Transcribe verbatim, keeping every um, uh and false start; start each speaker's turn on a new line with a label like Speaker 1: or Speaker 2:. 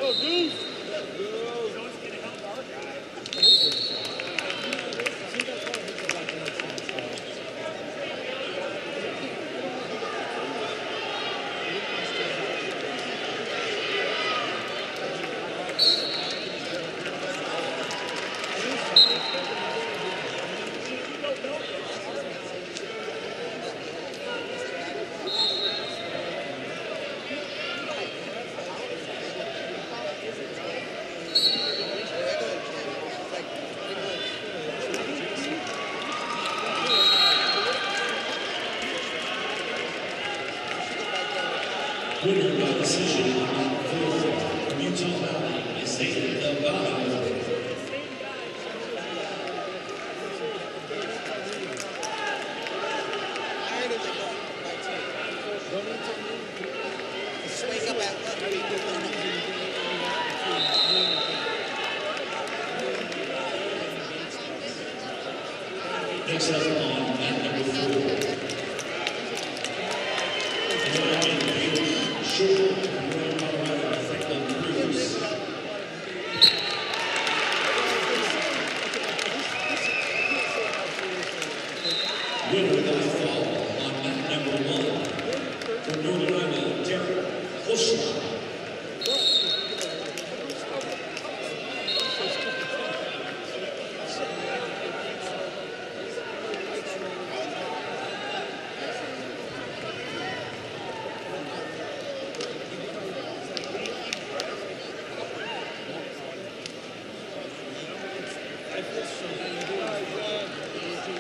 Speaker 1: Winner by decision, from Utah Valley, is Zayden Delgado. Next up on mat number four. Winner by fall on mat number one from North Carolina, Derek Hoschlag.